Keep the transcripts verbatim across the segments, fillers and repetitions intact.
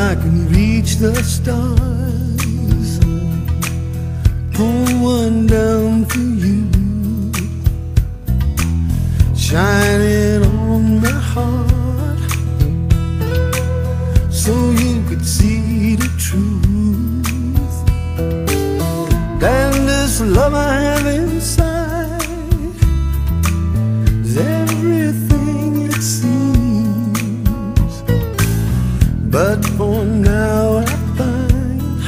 I can reach the stars, pull one down for you, shining on my heart, so you could see the truth. Then this love I have inside is everything it seems, but for now I find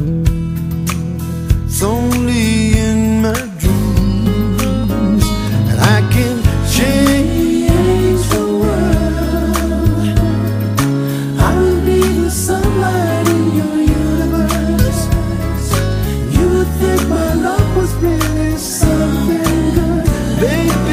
it's only in my dreams, and I can change the world. I will be the sunlight in your universe. You would think my love was really something good, baby.